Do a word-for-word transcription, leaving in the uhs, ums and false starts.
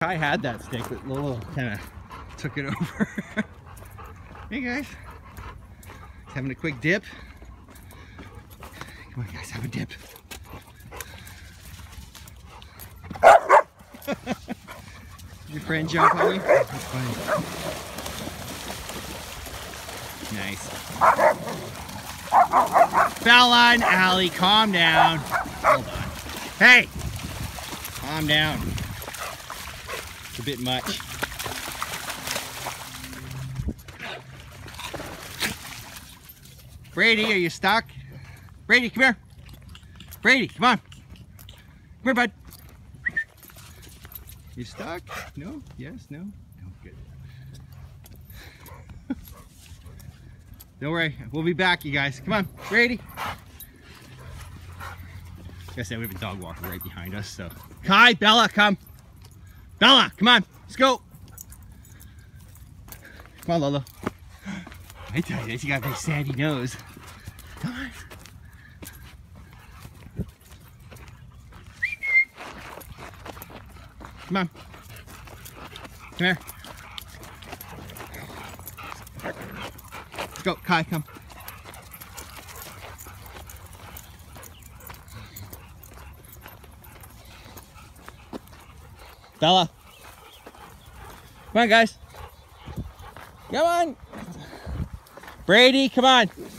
Kai had that stick, but Luoluo kind of took it over. Hey guys, having a quick dip. Come on guys, have a dip. Your friend jump on you? That's funny. Nice. Fallon, Allie, calm down. Hold on. Hey! Calm down. It's a bit much. Brady, are you stuck? Brady, come here. Brady, come on. Come here, bud. You stuck? No? Yes? No? No, good. Don't worry, we'll be back, you guys. Come on, Brady. Like I said, we have a dog walker right behind us, so. Kai, Bella, come. Bella, come on, let's go. Come on, Luoluo. I tell you this, you got a big sandy nose. Come on. Come on. Come here. Let's go, Kai, come. Bella. Come on, guys. Come on. Brady, come on.